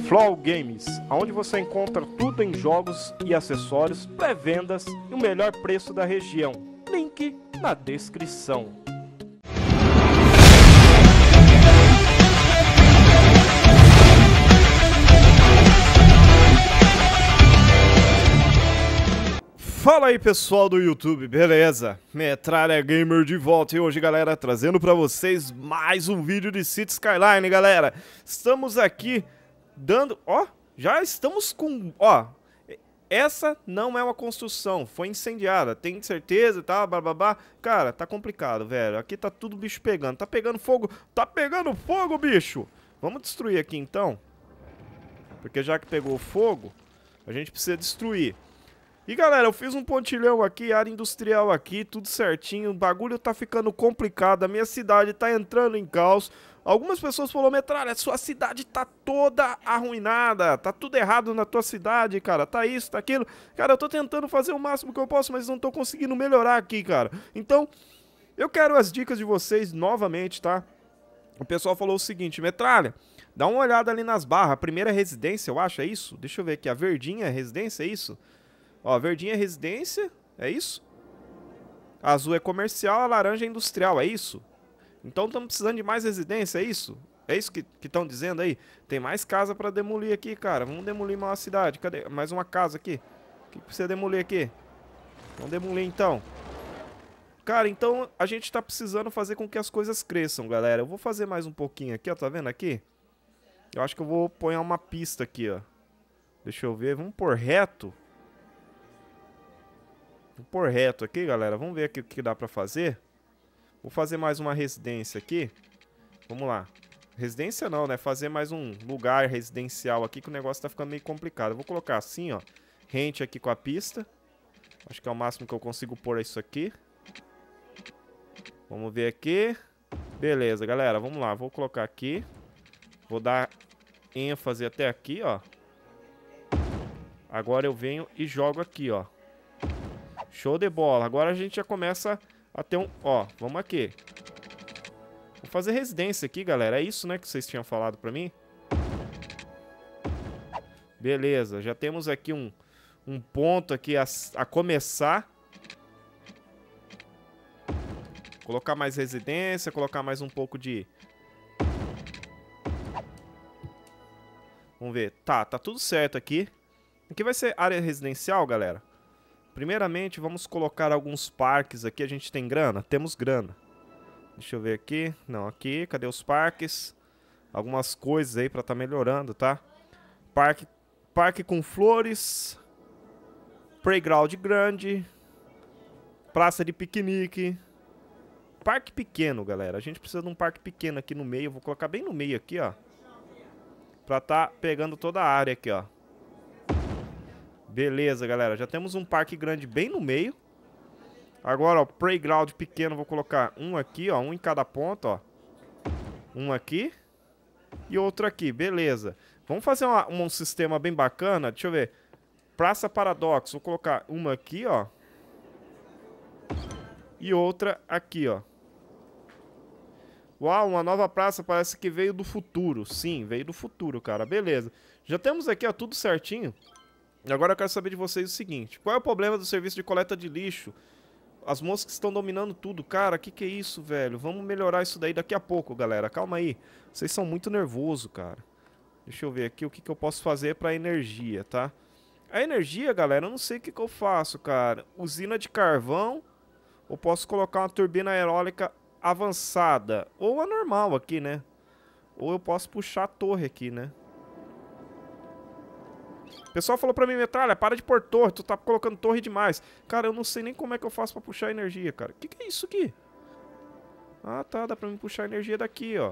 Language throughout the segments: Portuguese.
Flow Games, onde você encontra tudo em jogos e acessórios, pré-vendas e o melhor preço da região. Link na descrição. Fala aí pessoal do YouTube, beleza? Metralha Gamer de volta e hoje, galera, trazendo pra vocês mais um vídeo de Cities Skyline, galera. Estamos aqui dando... já estamos com... essa não é uma construção, foi incendiada, tem certeza e tal, blá. Cara, tá complicado, velho. Aqui tá tudo bicho pegando, tá pegando fogo, bicho. Vamos destruir aqui então, porque já que pegou fogo, a gente precisa destruir. E galera, eu fiz um pontilhão aqui, área industrial aqui, tudo certinho. O bagulho tá ficando complicado, a minha cidade tá entrando em caos. Algumas pessoas falaram: Metralha, sua cidade tá toda arruinada, tá tudo errado na tua cidade, cara, tá isso, tá aquilo. Cara, eu tô tentando fazer o máximo que eu posso, mas não tô conseguindo melhorar aqui, cara. Então, eu quero as dicas de vocês novamente, tá? O pessoal falou o seguinte: Metralha, dá uma olhada ali nas barras, a primeira residência, eu acho, é isso? Deixa eu ver aqui, a verdinha é residência, é isso? Ó, verdinha é residência, é isso? A azul é comercial, a laranja é industrial, é isso? Então estamos precisando de mais residência, é isso? É isso que estão dizendo aí? Tem mais casa pra demolir aqui, cara. Vamos demolir mais uma cidade. Cadê? Mais uma casa aqui. O que precisa demolir aqui? Vamos demolir então. Cara, então a gente tá precisando fazer com que as coisas cresçam, galera. Eu vou fazer mais um pouquinho aqui, ó. Tá vendo aqui? Eu acho que eu vou pôr uma pista aqui, ó. Deixa eu ver. Vamos pôr reto. Vou pôr reto aqui, galera. Vamos ver aqui o que dá pra fazer. Vou fazer mais uma residência aqui. Vamos lá. Residência não, né? Fazer mais um lugar residencial aqui, que o negócio tá ficando meio complicado. Eu vou colocar assim, ó. Rente aqui com a pista. Acho que é o máximo que eu consigo pôr isso aqui. Vamos ver aqui. Beleza, galera. Vamos lá. Vou colocar aqui. Vou dar ênfase até aqui, ó. Agora eu venho e jogo aqui, ó. Show de bola. Agora a gente já começa a ter um... Ó, vamos aqui. Vou fazer residência aqui, galera. É isso, né, que vocês tinham falado pra mim? Beleza. Já temos aqui um ponto aqui a começar. Colocar mais residência, colocar mais um pouco de... Vamos ver. Tá tudo certo aqui. Aqui vai ser área residencial, galera. Primeiramente, vamos colocar alguns parques aqui. A gente tem grana? Temos grana. Deixa eu ver aqui. Não, aqui. Cadê os parques? Algumas coisas aí pra tá melhorando, tá? Parque com flores. Playground grande. Praça de piquenique. Parque pequeno, galera. A gente precisa de um parque pequeno aqui no meio. Eu vou colocar bem no meio aqui, ó. Pra tá pegando toda a área aqui, ó. Beleza, galera. Já temos um parque grande bem no meio. Agora, ó, playground pequeno. Vou colocar um aqui, ó. Um em cada ponto, ó. Um aqui. E outro aqui. Beleza. Vamos fazer um sistema bem bacana. Deixa eu ver. Praça Paradoxo. Vou colocar uma aqui, ó. E outra aqui, ó. Uau, uma nova praça. Parece que veio do futuro. Sim, veio do futuro, cara. Beleza. Já temos aqui, ó, tudo certinho. E agora eu quero saber de vocês o seguinte: qual é o problema do serviço de coleta de lixo? As moscas estão dominando tudo. Cara, que é isso, velho? Vamos melhorar isso daí daqui a pouco, galera. Calma aí. Vocês são muito nervosos, cara. Deixa eu ver aqui o que eu posso fazer pra energia, tá? A energia, galera, eu não sei o que eu faço, cara. Usina de carvão. Ou posso colocar uma turbina eólica avançada. Ou a normal aqui, né? Ou eu posso puxar a torre aqui, né? O pessoal falou pra mim: Metralha, para de pôr torre, tu tá colocando torre demais. Cara, eu não sei nem como é que eu faço pra puxar energia, cara. Que é isso aqui? Ah, tá, dá pra mim puxar energia daqui, ó.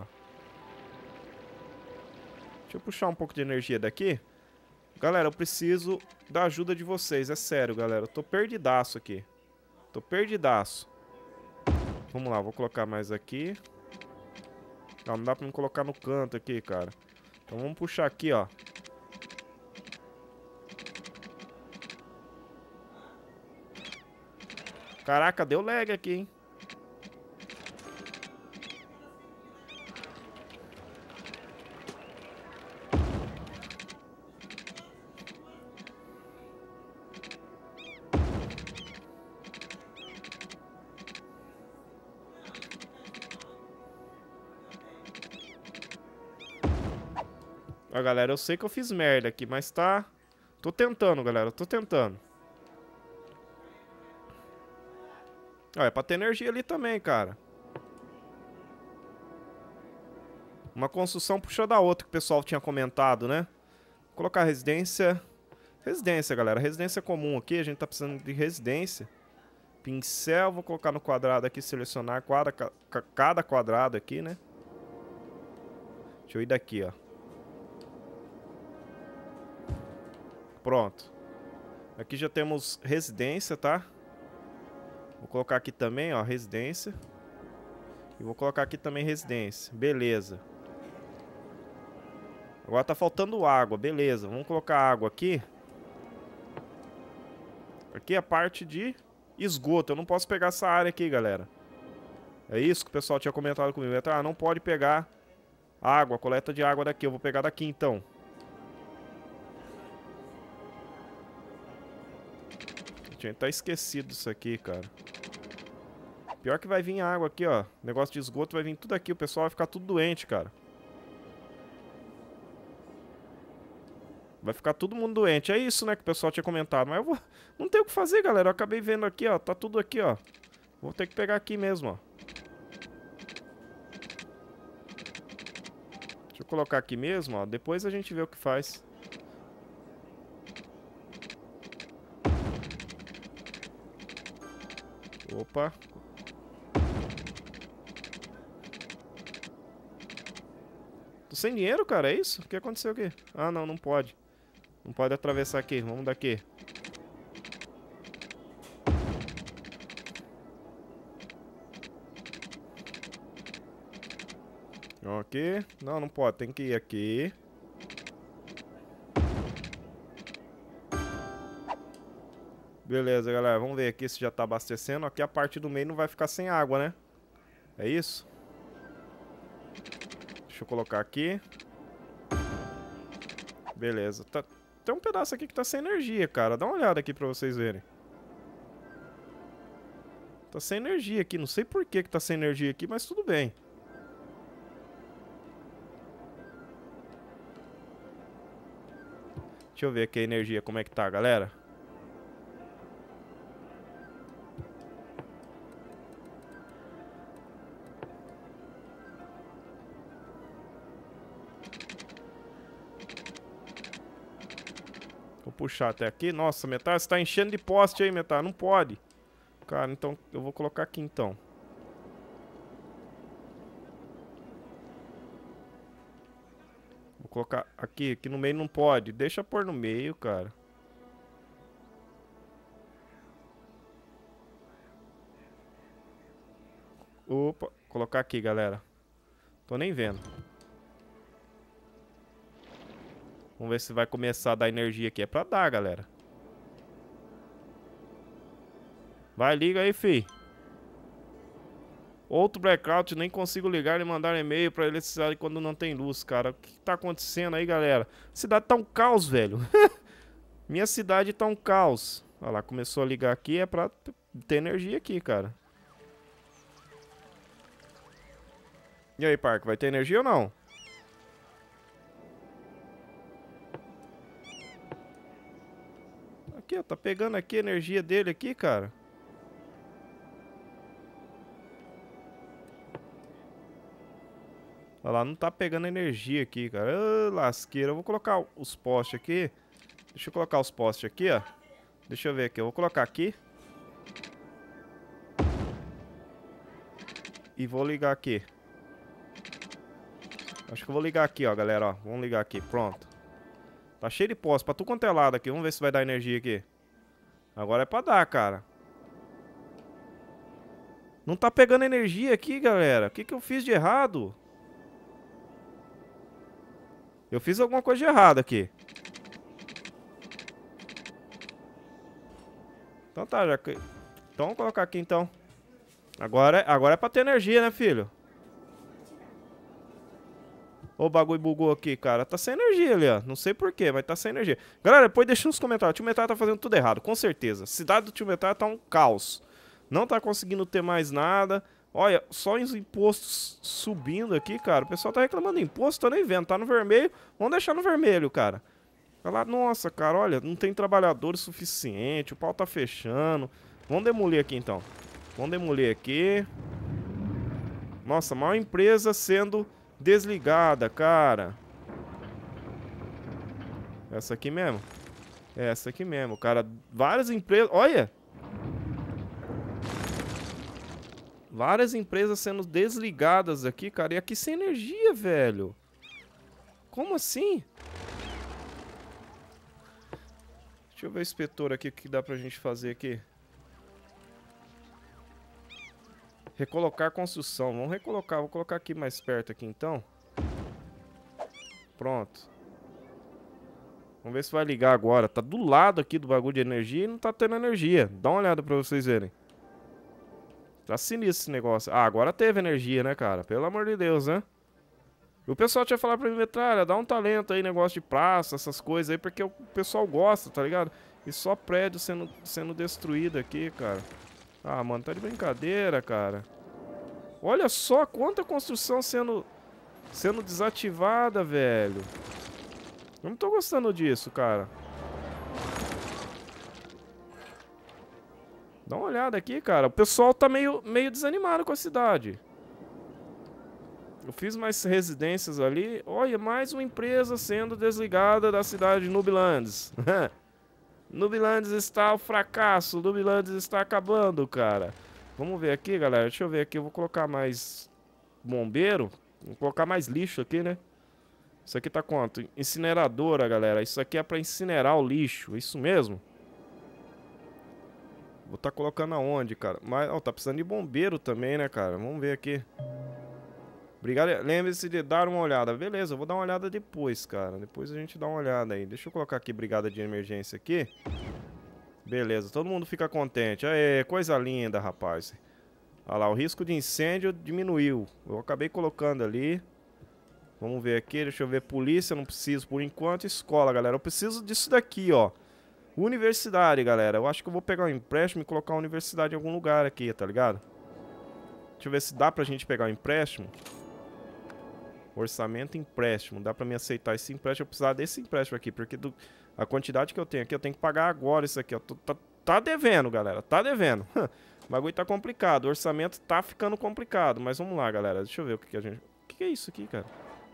Deixa eu puxar um pouco de energia daqui. Galera, eu preciso da ajuda de vocês, é sério, galera. Eu tô perdidaço aqui. Tô perdidaço. Vamos lá, vou colocar mais aqui. Não dá pra me colocar no canto aqui, cara. Então vamos puxar aqui, ó. Caraca, deu lag aqui, hein? Ó, galera, eu sei que eu fiz merda aqui, mas tá... Tô tentando, galera, tô tentando. Ó, é pra ter energia ali também, cara. Uma construção puxou da outra que o pessoal tinha comentado, né? Vou colocar residência. Residência, galera. Residência comum aqui. A gente tá precisando de residência. Pincel. Vou colocar no quadrado aqui. Selecionar cada quadrado aqui, né? Deixa eu ir daqui, ó. Pronto. Aqui já temos residência, tá? Vou colocar aqui também, ó. Residência. E vou colocar aqui também residência. Beleza. Agora tá faltando água, beleza. Vamos colocar água aqui. Aqui é a parte de esgoto. Eu não posso pegar essa área aqui, galera. É isso que o pessoal tinha comentado comigo. Ah, não pode pegar água, coleta de água daqui. Eu vou pegar daqui, então. Eu tinha até esquecido isso aqui, cara. Pior que vai vir água aqui, ó. Negócio de esgoto vai vir tudo aqui. O pessoal vai ficar tudo doente, cara. Vai ficar todo mundo doente. É isso, né, que o pessoal tinha comentado. Mas eu vou... Não tem o que fazer, galera. Eu acabei vendo aqui, ó. Tá tudo aqui, ó. Vou ter que pegar aqui mesmo, ó. Deixa eu colocar aqui mesmo, ó. Depois a gente vê o que faz. Opa. Tô sem dinheiro, cara. É isso? O que aconteceu aqui? Ah, não, não pode. Não pode atravessar aqui. Vamos daqui. Aqui. Não, não pode. Tem que ir aqui. Beleza, galera. Vamos ver aqui se já tá abastecendo. Aqui a parte do meio não vai ficar sem água, né? É isso? Deixa eu colocar aqui. Beleza. Tem um pedaço aqui que tá sem energia, cara. Dá uma olhada aqui pra vocês verem. Tá sem energia aqui. Não sei por que tá sem energia aqui, mas tudo bem. Deixa eu ver aqui a energia, como é que tá, galera. Vou puxar até aqui. Nossa, Metal, você tá enchendo de poste aí, Metal. Não pode. Cara, então eu vou colocar aqui, então. Vou colocar aqui. Aqui no meio não pode. Deixa pôr no meio, cara. Opa. Colocar aqui, galera. Tô nem vendo. Vamos ver se vai começar a dar energia aqui. É pra dar, galera. Vai, liga aí, fi. Outro blackout, nem consigo ligar e mandar e-mail pra eletricidade quando não tem luz, cara. O que tá acontecendo aí, galera? A cidade tá um caos, velho. Minha cidade tá um caos. Olha lá, começou a ligar aqui. É pra ter energia aqui, cara. E aí, Parque, vai ter energia ou não? Aqui, ó, tá pegando aqui a energia dele aqui, cara. Olha lá, não tá pegando energia aqui, cara. Ô, lasqueira. Eu vou colocar os postes aqui. Deixa eu colocar os postes aqui, ó. Deixa eu ver aqui. Eu vou colocar aqui. E vou ligar aqui. Acho que eu vou ligar aqui, ó, galera, ó. Vamos ligar aqui, pronto. Tá cheio de poste, pra tudo quanto é lado aqui. Vamos ver se vai dar energia aqui. Agora é pra dar, cara. Não tá pegando energia aqui, galera. O que que eu fiz de errado? Eu fiz alguma coisa de errado aqui. Então tá, já que... Então vamos colocar aqui, então. Agora é pra ter energia, né, filho? Ô, o bagulho bugou aqui, cara. Tá sem energia ali, ó. Não sei porquê, mas tá sem energia. Galera, depois deixa nos comentários. O Tio Metal tá fazendo tudo errado, com certeza. A cidade do Tio Metal tá um caos. Não tá conseguindo ter mais nada. Olha, só os impostos subindo aqui, cara. O pessoal tá reclamando de imposto, tô nem vendo. Tá no vermelho. Vamos deixar no vermelho, cara. Tá lá, nossa, cara, olha, não tem trabalhadores suficiente. O pau tá fechando. Vamos demolir aqui, então. Vamos demolir aqui. Nossa, maior empresa sendo desligada, cara. Essa aqui mesmo? É essa aqui mesmo, cara. Várias empresas... Olha! Várias empresas sendo desligadas aqui, cara. E aqui sem energia, velho. Como assim? Deixa eu ver o inspetor aqui, o que dá pra gente fazer aqui. Recolocar construção. Vamos recolocar. Vou colocar aqui mais perto aqui, então. Pronto. Vamos ver se vai ligar agora. Tá do lado aqui do bagulho de energia e não tá tendo energia. Dá uma olhada pra vocês verem. Tá sinistro esse negócio. Ah, agora teve energia, né, cara? Pelo amor de Deus, né? E o pessoal tinha falado pra mim, Metralha, dá um talento aí, negócio de praça, essas coisas aí, porque o pessoal gosta, tá ligado? E só prédio sendo destruído aqui, cara. Ah, mano, tá de brincadeira, cara. Olha só quanta construção sendo desativada, velho. Eu não tô gostando disso, cara. Dá uma olhada aqui, cara. O pessoal tá meio desanimado com a cidade. Eu fiz mais residências ali. Olha, mais uma empresa sendo desligada da cidade de Nublands. Nublands está o fracasso. Nublands está acabando, cara. Vamos ver aqui, galera. Deixa eu ver aqui. Eu vou colocar mais bombeiro. Vou colocar mais lixo aqui, né? Isso aqui tá quanto? Incineradora, galera. Isso aqui é pra incinerar o lixo. Isso mesmo? Vou tá colocando aonde, cara? Mas, ó, tá precisando de bombeiro também, né, cara? Vamos ver aqui. Obrigado. Lembre-se de dar uma olhada. Beleza, eu vou dar uma olhada depois, cara. Depois a gente dá uma olhada aí. Deixa eu colocar aqui brigada de emergência aqui. Beleza, todo mundo fica contente. Aê, coisa linda, rapaz. Olha lá, o risco de incêndio diminuiu. Eu acabei colocando ali. Vamos ver aqui, deixa eu ver. Polícia, não preciso por enquanto. Escola, galera. Eu preciso disso daqui, ó. Universidade, galera. Eu acho que eu vou pegar um empréstimo e colocar uma universidade em algum lugar aqui, tá ligado? Deixa eu ver se dá pra gente pegar um empréstimo. Orçamento, empréstimo. Dá pra me aceitar esse empréstimo. Eu precisar desse empréstimo aqui, porque a quantidade que eu tenho aqui, eu tenho que pagar agora isso aqui, ó. Tá devendo, galera. Tá devendo. O bagulho tá complicado. O orçamento tá ficando complicado. Mas vamos lá, galera. Deixa eu ver o que a gente... O que é isso aqui, cara?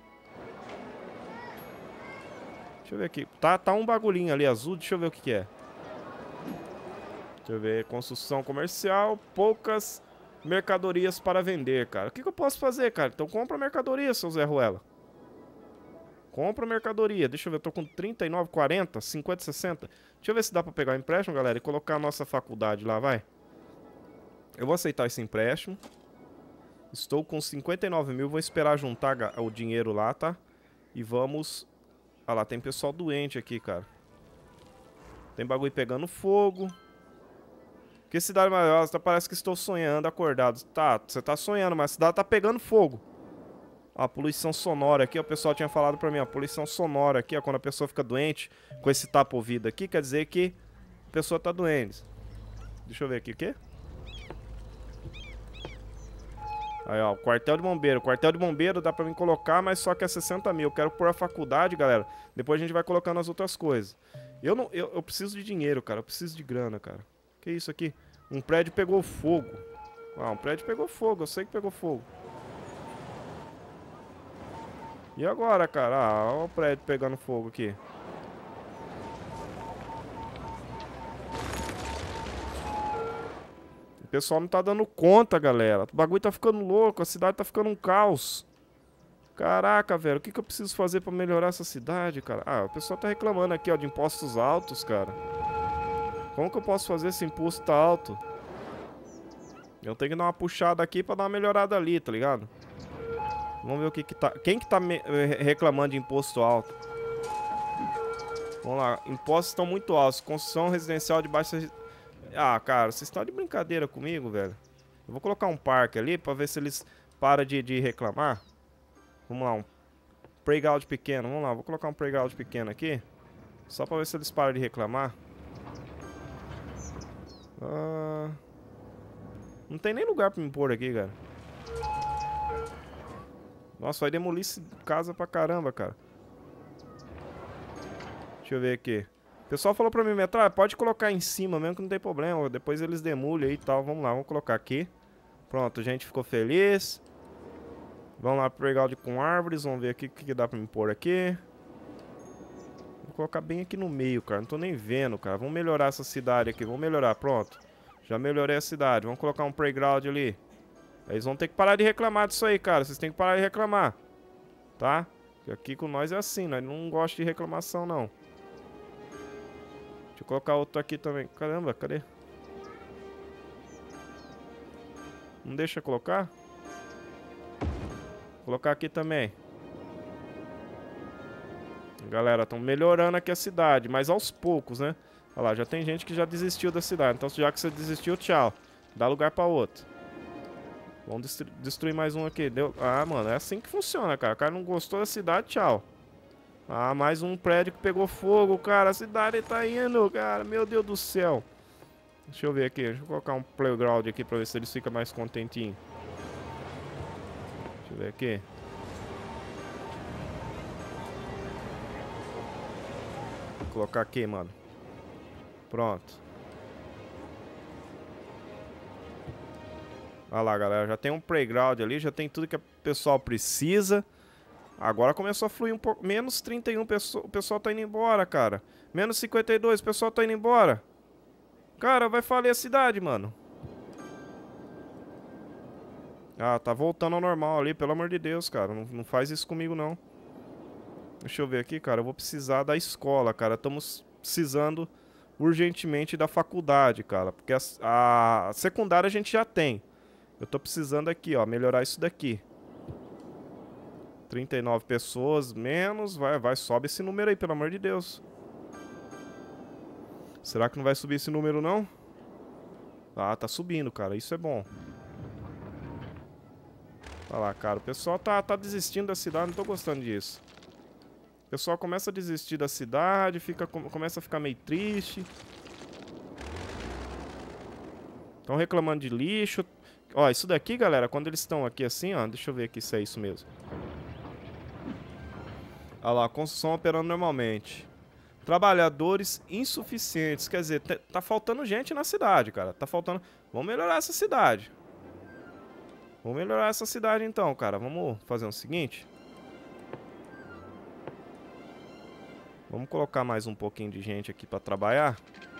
Deixa eu ver aqui. Tá um bagulhinho ali azul. Deixa eu ver o que é. Deixa eu ver. Construção comercial. Poucas mercadorias para vender, cara. O que eu posso fazer, cara? Então compra mercadoria, seu Zé Ruela. Compra mercadoria. Deixa eu ver. Eu tô com 39, 40, 50, 60. Deixa eu ver se dá pra pegar o empréstimo, galera, e colocar a nossa faculdade lá, vai. Eu vou aceitar esse empréstimo. Estou com 59 mil. Vou esperar juntar o dinheiro lá, tá? E vamos... Ah lá, tem pessoal doente aqui, cara. Tem bagulho pegando fogo. Que cidade maravilhosa, parece que estou sonhando, acordado. Tá, você tá sonhando, mas a cidade tá pegando fogo. Ó, a poluição sonora aqui, ó, o pessoal tinha falado pra mim, ó, poluição sonora aqui, ó, quando a pessoa fica doente com esse tapa-ouvido aqui, quer dizer que a pessoa tá doente. Deixa eu ver aqui, o quê? Aí, ó, quartel de bombeiro. Quartel de bombeiro dá pra mim colocar, mas só que é 60 mil. Eu quero pôr a faculdade, galera. Depois a gente vai colocando as outras coisas. Eu preciso de dinheiro, cara. Eu preciso de grana, cara. Que isso aqui? Um prédio pegou fogo. Ah, um prédio pegou fogo. Eu sei que pegou fogo. E agora, cara? Ah, olha o prédio pegando fogo aqui. O pessoal não tá dando conta, galera. O bagulho tá ficando louco. A cidade tá ficando um caos. Caraca, velho. O que eu preciso fazer pra melhorar essa cidade, cara? Ah, o pessoal tá reclamando aqui, ó, de impostos altos, cara. Como que eu posso fazer se imposto tá alto? Eu tenho que dar uma puxada aqui pra dar uma melhorada ali, tá ligado? Vamos ver o que tá... Quem que tá reclamando de imposto alto? Vamos lá. Impostos estão muito altos. Construção residencial de baixa... Ah, cara, vocês estão de brincadeira comigo, velho. Eu vou colocar um parque ali pra ver se eles param de reclamar. Vamos lá, um playground pequeno. Vamos lá, vou colocar um playground pequeno aqui. Só pra ver se eles param de reclamar. Não tem nem lugar pra me pôr aqui, cara. Nossa, vai demolir casa pra caramba, cara. Deixa eu ver aqui. O pessoal falou pra mim, metralha, pode colocar em cima mesmo que não tem problema. Depois eles demolem aí e tal. Vamos lá, vamos colocar aqui. Pronto, a gente ficou feliz. Vamos lá pro playground com árvores. Vamos ver aqui o que dá pra me pôr aqui. Vou colocar bem aqui no meio, cara. Não tô nem vendo, cara. Vamos melhorar essa cidade aqui. Vamos melhorar, pronto. Já melhorei a cidade. Vamos colocar um playground ali. Eles vão ter que parar de reclamar disso aí, cara. Vocês têm que parar de reclamar. Tá? Porque aqui com nós é assim, nós não gostamos de reclamação, não. Deixa eu colocar outro aqui também. Caramba, cadê? Não deixa colocar? Vou colocar aqui também. Galera, estão melhorando aqui a cidade, mas aos poucos, né? Olha lá, já tem gente que já desistiu da cidade. Então, já que você desistiu, tchau. Dá lugar pra outro. Vamos destruir mais um aqui. Deu... Ah, mano, é assim que funciona, cara. O cara não gostou da cidade, tchau. Ah, mais um prédio que pegou fogo, cara. A cidade tá indo, cara. Meu Deus do céu. Deixa eu ver aqui. Deixa eu colocar um playground aqui pra ver se eles ficam mais contentinhos. Deixa eu ver aqui. Vou colocar aqui, mano. Pronto. Olha lá, galera. Já tem um playground ali. Já tem tudo que o pessoal precisa. Agora começou a fluir um pouco. Menos 31, o pessoal tá indo embora, cara. Menos 52, o pessoal tá indo embora. Cara, vai falir a cidade, mano. Ah, tá voltando ao normal ali, pelo amor de Deus, cara. Não faz isso comigo, não. Deixa eu ver aqui, cara. Eu vou precisar da escola, cara. Estamos precisando urgentemente da faculdade, cara. Porque a secundária a gente já tem. Eu tô precisando aqui, ó, melhorar isso daqui. 39 pessoas, menos. Vai, sobe esse número aí, pelo amor de Deus. Será que não vai subir esse número, não? Ah, tá subindo, cara. Isso é bom. Olha lá, cara. O pessoal tá desistindo da cidade. Não tô gostando disso. O pessoal começa a desistir da cidade, começa a ficar meio triste. Estão reclamando de lixo. Ó, isso daqui, galera, quando eles estão aqui assim, ó. Deixa eu ver aqui se é isso mesmo. Olha lá, construção operando normalmente. Trabalhadores insuficientes. Quer dizer, tá faltando gente na cidade, cara. Tá faltando... Vamos melhorar essa cidade. Vamos melhorar essa cidade então, cara. Vamos fazer o seguinte. Vamos colocar mais um pouquinho de gente aqui pra trabalhar.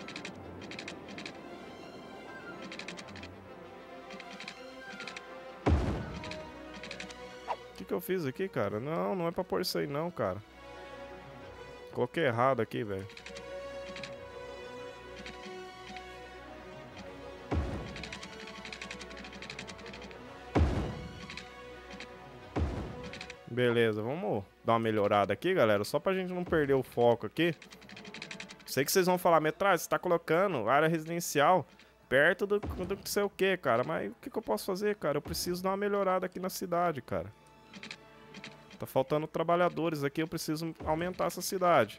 O que eu fiz aqui, cara? Não é pra pôr isso aí não, cara. Coloquei errado aqui, velho. Beleza, vamos dar uma melhorada aqui, galera. Só pra gente não perder o foco aqui. Sei que vocês vão falar, metralha, você tá colocando área residencial perto do não sei o que, cara. Mas o que eu posso fazer, cara? Eu preciso dar uma melhorada aqui na cidade, cara. Tá faltando trabalhadores aqui, eu preciso aumentar essa cidade.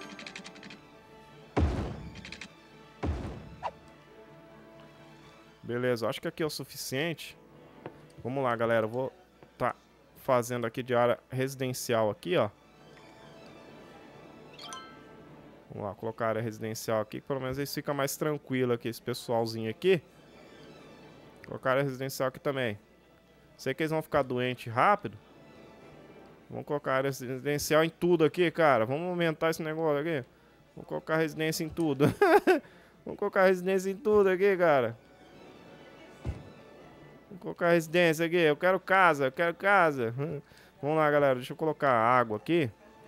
Beleza, acho que aqui é o suficiente. Vamos lá, galera. Eu vou tá fazendo aqui de área residencial aqui, ó. Vamos lá, colocar a área residencial aqui, que pelo menos eles ficam mais tranquilo aqui, esse pessoalzinho aqui. Colocar a área residencial aqui também. Sei que eles vão ficar doentes rápido. Vamos colocar a área residencial em tudo aqui, cara. Vamos aumentar esse negócio aqui. Vamos colocar residência em tudo. Vamos colocar residência em tudo aqui, cara. Vamos colocar residência aqui. Eu quero casa, eu quero casa. Vamos lá, galera. Deixa eu colocar água aqui.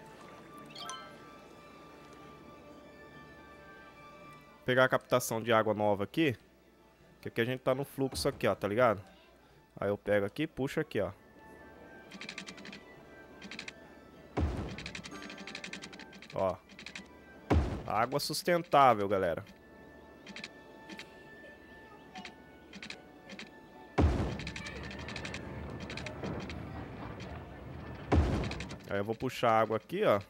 Pegar a captação de água nova aqui. Que aqui a gente tá no fluxo aqui, ó, tá ligado? Aí eu pego aqui e puxo aqui, ó. Ó. Água sustentável, galera. Aí eu vou puxar a água aqui, ó.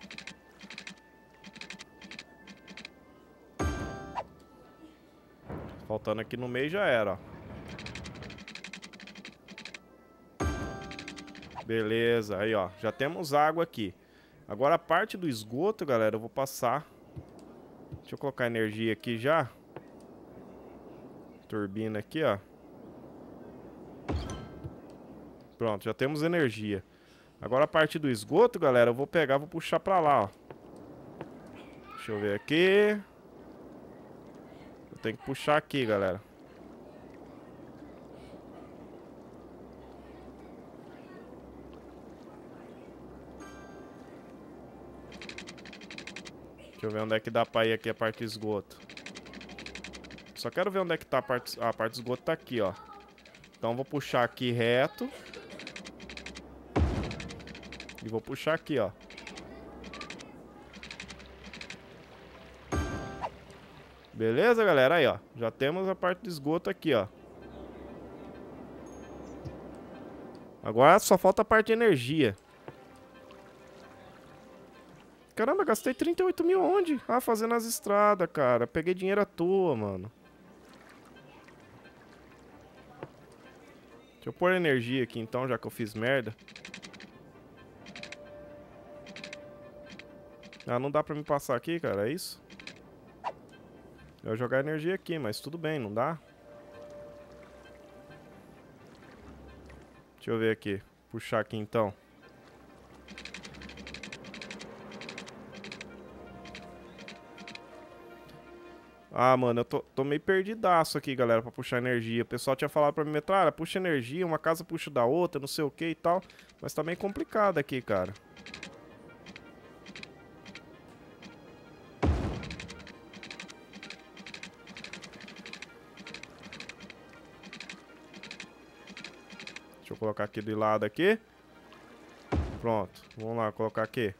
Faltando aqui no meio já era, ó. Beleza, aí ó, já temos água aqui. Agora a parte do esgoto, galera, eu vou passar. Deixa eu colocar energia aqui já. Turbina aqui, ó. Pronto, já temos energia. Agora a parte do esgoto, galera, eu vou pegar, vou puxar pra lá, ó. Deixa eu ver aqui. Eu tenho que puxar aqui, galera. Deixa eu ver onde é que dá pra ir aqui a parte do esgoto. Só quero ver onde é que tá a parte do esgoto, tá aqui, ó. Então eu vou puxar aqui reto. E vou puxar aqui, ó. Beleza, galera? Aí, ó. Já temos a parte do esgoto aqui, ó. Agora só falta a parte de energia. Caramba, gastei 38 mil onde? Ah, fazendo as estradas, cara. Peguei dinheiro à toa, mano. Deixa eu pôr energia aqui então, já que eu fiz merda. Ah, não dá pra me passar aqui, cara, é isso? Eu ia jogar energia aqui, mas tudo bem, não dá? Deixa eu ver aqui. Puxar aqui então. Ah, mano, eu tô meio perdidaço aqui, galera, pra puxar energia. O pessoal tinha falado pra mim, Metralha, puxa energia, uma casa puxa da outra, não sei o que e tal. Mas tá meio complicado aqui, cara. Deixa eu colocar aqui do lado aqui. Pronto, vamos lá, colocar aqui.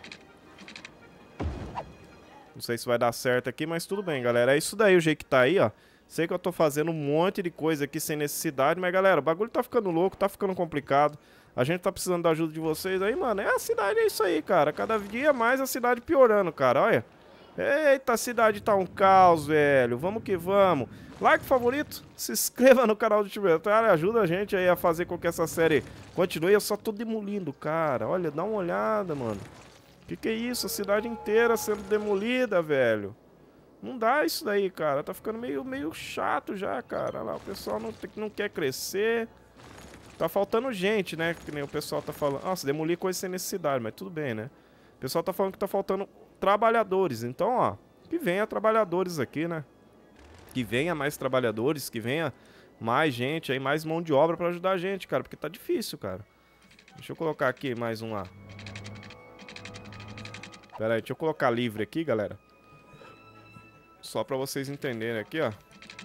Não sei se vai dar certo aqui, mas tudo bem, galera. É isso daí, o jeito que tá aí, ó. Sei que eu tô fazendo um monte de coisa aqui sem necessidade, mas, galera, o bagulho tá ficando louco, tá ficando complicado. A gente tá precisando da ajuda de vocês aí, mano. É a cidade, é isso aí, cara. Cada dia mais a cidade piorando, cara, olha. Eita, a cidade tá um caos, velho. Vamos que vamos. Like, favorito, se inscreva no canal do Tibetário, ajuda a gente aí a fazer com que essa série continue. Eu só tô demolindo, cara. Olha, dá uma olhada, mano. Que é isso? A cidade inteira sendo demolida, velho. Não dá isso daí, cara. Tá ficando meio chato já, cara. Olha lá, o pessoal não quer crescer. Tá faltando gente, né? Que nem o pessoal tá falando. Nossa, demolir coisa sem necessidade, mas tudo bem, né? O pessoal tá falando que tá faltando trabalhadores. Então, ó, que venha trabalhadores aqui, né? Que venha mais trabalhadores, que venha mais gente aí, mais mão de obra pra ajudar a gente, cara. Porque tá difícil, cara. Deixa eu colocar aqui mais um lá. Pera aí, deixa eu colocar livre aqui, galera. Só pra vocês entenderem aqui, ó.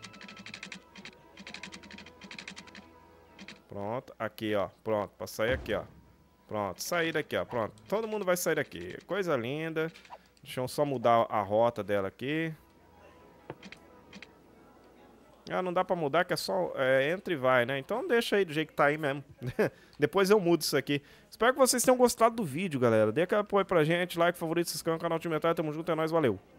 Pronto, aqui, ó. Pronto, pra sair aqui, ó. Pronto, sair daqui, ó. Pronto, todo mundo vai sair daqui. Coisa linda. Deixa eu só mudar a rota dela aqui. Ah, não dá pra mudar, que é só entra e vai, né? Então deixa aí do jeito que tá aí mesmo. Depois eu mudo isso aqui. Espero que vocês tenham gostado do vídeo, galera. Dê aquele apoio pra gente, like, favorito, se inscreva no canal do Time Metal. Tamo junto, é nóis, valeu.